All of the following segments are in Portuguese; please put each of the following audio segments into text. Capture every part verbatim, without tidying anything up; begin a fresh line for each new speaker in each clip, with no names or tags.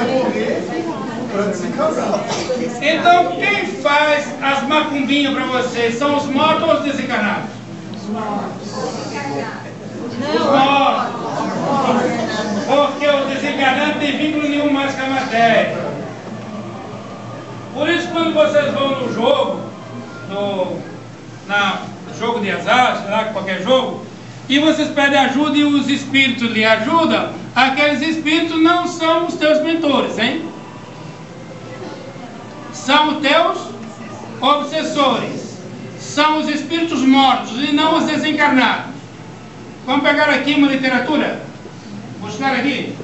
vai morrer para desencarnar.
Então, quem faz as macumbinhas para vocês? São os mortos ou os desencarnados? Os mortos. Os mortos. Porque o desencarnado não tem vínculo nenhum mais com a matéria. Por isso, quando vocês vão no jogo, no na, jogo de azar, sei lá, qualquer jogo, e vocês pedem ajuda e os espíritos lhe ajudam, aqueles espíritos não são os teus mentores, hein? São os teus obsessores. São os espíritos mortos e não os desencarnados. Vamos pegar aqui uma literatura? Buscar aqui.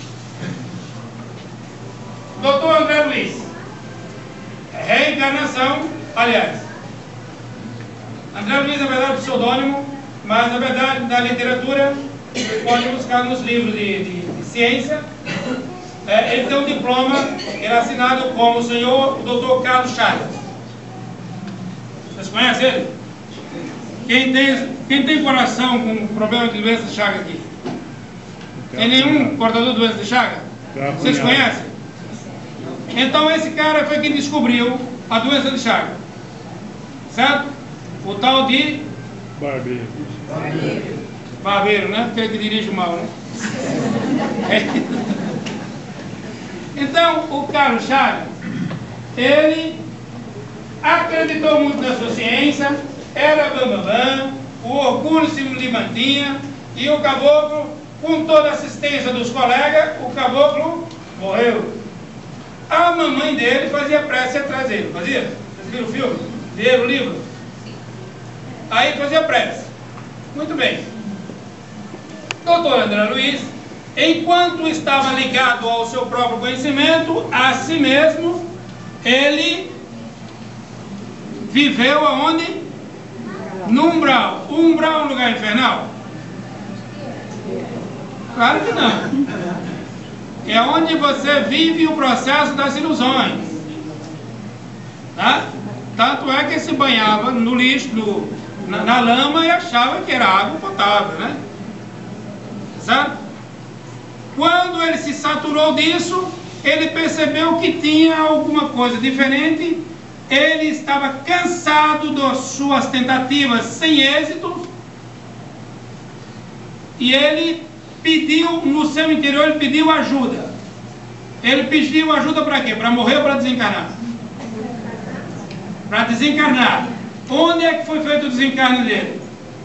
doutor André Luiz. Reencarnação, aliás. André Luiz, na verdade, é pseudônimo, mas, na verdade, na literatura, você pode buscar nos livros de, de, de ciência. É, ele tem um diploma, ele é assinado como o senhor o doutor Carlos Chagas. Vocês conhecem ele? Quem tem, quem tem coração com problema de doença de Chagas aqui? Tem nenhum portador de doença de Chagas? Vocês conhecem? Então esse cara foi quem descobriu a doença de Chagas. Certo? O tal de...
Barbeiro.
Barbeiro.
Barbeiro, né? Aquele que dirige mal, né? É. Então, o Carlos Chagas, ele acreditou muito na sua ciência, era bambambam, o orgulho se lhe mantinha, e o caboclo, com toda a assistência dos colegas, o caboclo morreu. A mamãe dele fazia prece atrás dele, fazia? Vocês viram o filme? Viram o livro? Aí fazia prece. Muito bem. doutor André Luiz, enquanto estava ligado ao seu próprio conhecimento, a si mesmo, ele viveu aonde? No umbral. O umbral é um lugar infernal? Claro que não. É onde você vive o processo das ilusões. Tá? Tanto é que se banhava no lixo, no, na, na lama, e achava que era água potável, né? Certo? Quando ele se saturou disso, ele percebeu que tinha alguma coisa diferente. Ele estava cansado das suas tentativas sem êxito, e ele pediu, no seu interior, ele pediu ajuda. Ele pediu ajuda para quê? Para morrer ou para desencarnar? Para desencarnar. Onde é que foi feito o desencarne dele?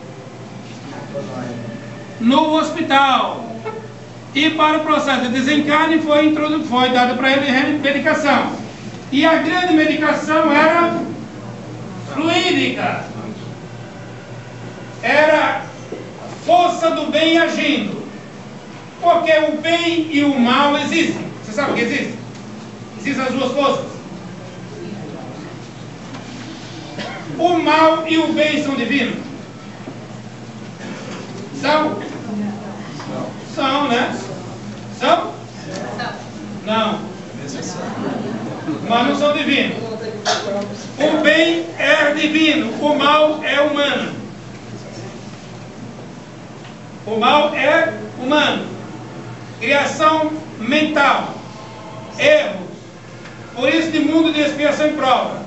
No hospital. E para o processo de desencarne foi, foi dado para ele medicação. E a grande medicação era fluídica. Era força do bem agindo. Porque o bem e o mal existem. Você sabe o que existe? Existem as duas forças. O mal e o bem são divinos? São? São, né? São? Não. Mas não são divinos. O bem é divino, o mal é humano. O mal é humano. Criação mental. Erros. Por isso de mundo de expiação e prova.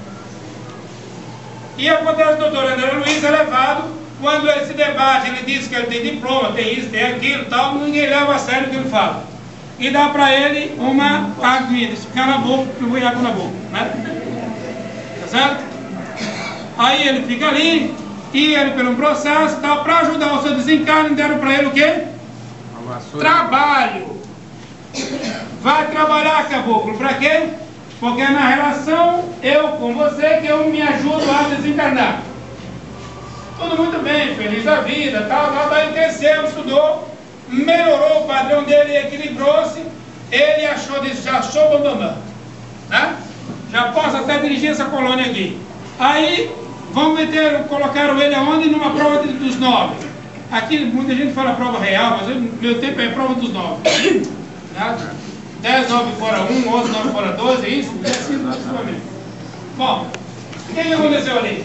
E acontece o doutor André Luiz é levado, quando ele se debate, ele diz que ele tem diploma, tem isso, tem aquilo, tal, ninguém leva a sério o que ele fala. E dá para ele uma aguinha, diz, cala a boca, que eu vou ir água na boca, né? Tá certo? Aí ele fica ali, e ele pelo processo, tal, para ajudar o seu desencarne, deram para ele o quê? Trabalho. Vai trabalhar, caboclo, para quê? Porque é na relação eu com você que eu me ajudo a desencarnar. Tudo muito bem, feliz da vida, tal, tal, tal. Ele cresceu, estudou, melhorou o padrão dele, equilibrou-se. Ele achou disso, já achou bambambam, né? Já posso até dirigir essa colônia aqui. Aí, vamos meter, colocaram ele aonde? Numa prova de, dos nove. Aqui muita gente fala prova real, mas eu, meu tempo é prova dos nove. Né? dez, nove fora um, onze, nove fora doze, é isso? É assim, basicamente. Bom, o que aconteceu ali?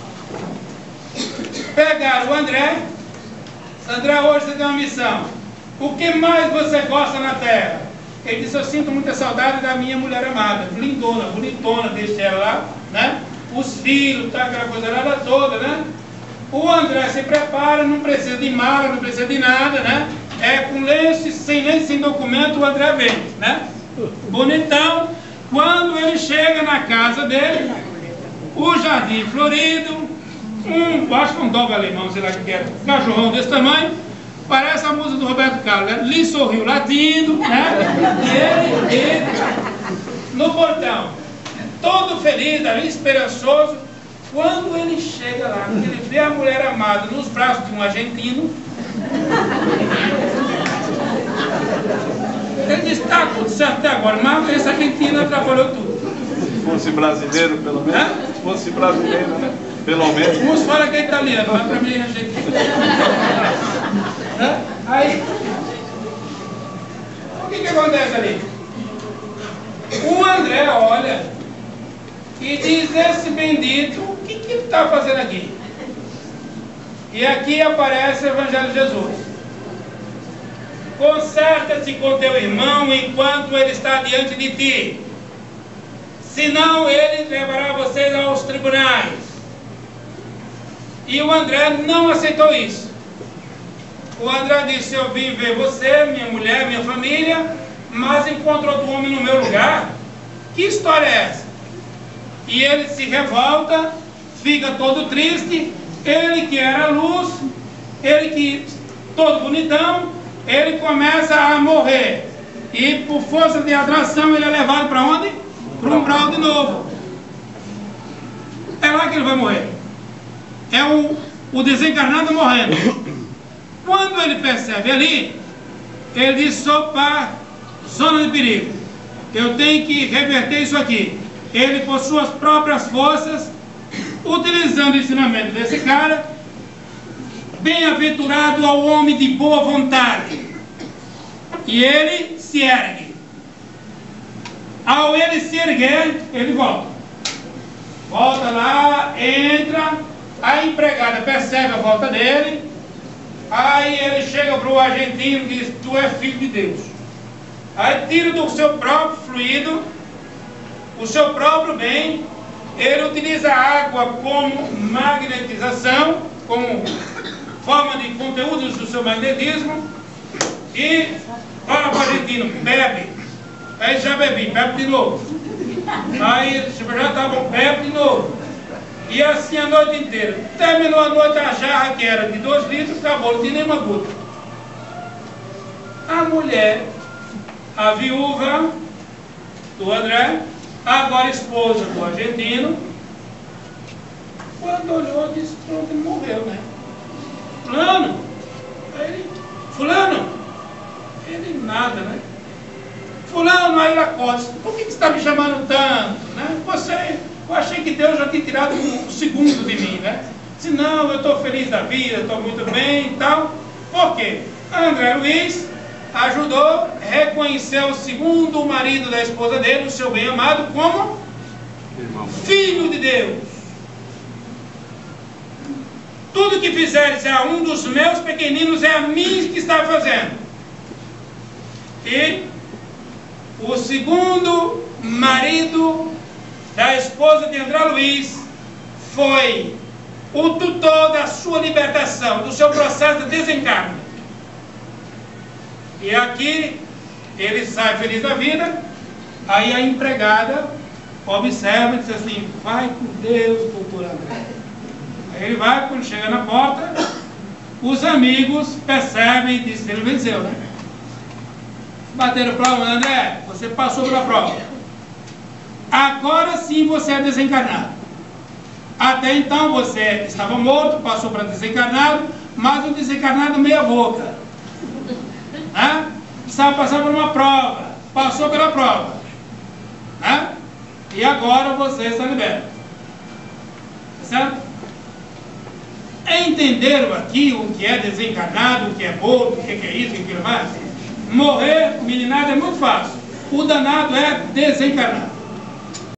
Pegaram o André. André, hoje você tem uma missão. o que mais você gosta na terra? Ele disse, eu sinto muita saudade da minha mulher amada, lindona, bonitona, deixa ela lá, né? Os filhos, tá, aquela coisa lá toda, né? O André se prepara, não precisa de mala, não precisa de nada, né? É com lenço, sem lenço, sem documento, o André vem, né? Bonitão. Quando ele chega na casa dele, o jardim florido, um, acho que um dog alemão, sei lá o que é, um cachorrão desse tamanho, parece a música do Roberto Carlos, né? Lhe sorriu latindo, né? E ele entra no portão, todo feliz, ali, esperançoso. Quando ele chega lá, ele vê a mulher amada nos braços de um argentino, ele diz, está tudo certo até agora, mas esse argentino atrapalhou tudo.
Se fosse brasileiro, pelo menos.
Hã?
Se fosse brasileiro, né? Pelo menos.
Uns falam que é italiano, mas para mim é argentino. Hã? Aí, o que que acontece ali? O André olha e diz, esse bendito, o que que ele está fazendo aqui? E aqui aparece o Evangelho de Jesus. Conserta-te com teu irmão enquanto ele está diante de ti, senão ele levará vocês aos tribunais. E o André não aceitou isso. O André disse, eu vim ver você, minha mulher, minha família, mas encontrou outro homem no meu lugar. Que história é essa? E ele se revolta, fica todo triste. Ele que era luz, ele que todo bonitão, ele começa a morrer. E por força de atração ele é levado para onde? Para um umbral de novo. É lá que ele vai morrer. É o, o desencarnado morrendo. Quando ele percebe ali, ele diz, opa, zona de perigo. Eu tenho que reverter isso aqui. Ele, por suas próprias forças, utilizando o ensinamento desse cara, bem-aventurado ao homem de boa vontade. E ele se ergue. Ao ele se erguer, ele volta. Volta lá, entra, a empregada percebe a volta dele, aí ele chega para o argentino e diz, tu és filho de Deus. Aí tira do seu próprio fluido, o seu próprio bem, ele utiliza a água como magnetização, como forma de conteúdo do seu magnetismo, e fala para o argentino, bebe. Aí já bebi, bebe de novo. Aí ele já está bom, bebe de novo. E assim a noite inteira. Terminou a noite, a jarra que era de dois litros, acabou, não tinha nenhuma gota. A mulher, a viúva do André, agora esposa do argentino, quando olhou, disse, pronto, ele morreu, né? Fulano, aí ele, fulano, ele nada, né? Fulano, aí ele acorda, por que você está me chamando tanto, né? Você, eu achei que Deus já tinha tirado um segundo de mim, né? Disse, não, eu estou feliz da vida, estou muito bem e tal. Por quê? André Luiz ajudou, reconheceu o segundo marido da esposa dele, o seu bem-amado, como
Irmão.
filho de Deus. Tudo que fizeres a um dos meus pequeninos é a mim que está fazendo. E o segundo marido da esposa de André Luiz foi o tutor da sua libertação, do seu processo de desencarne. E aqui ele sai feliz da vida. Aí a empregada observa e diz assim, vai com Deus, doutor André. Aí ele vai, quando chega na porta, os amigos percebem e dizem, ele venceu, né? Bateram prova, André, você passou pela prova. Agora sim você é desencarnado. Até então você estava morto, passou para desencarnado, mas um desencarnado meia boca. Né? Precisava passar por uma prova, passou pela prova. Né? E agora você está liberto. Tá certo? Entenderam aqui o que é desencarnado, o que é morto, o que é isso, o que é mais? Morrer, meninada, é muito fácil. O danado é desencarnado.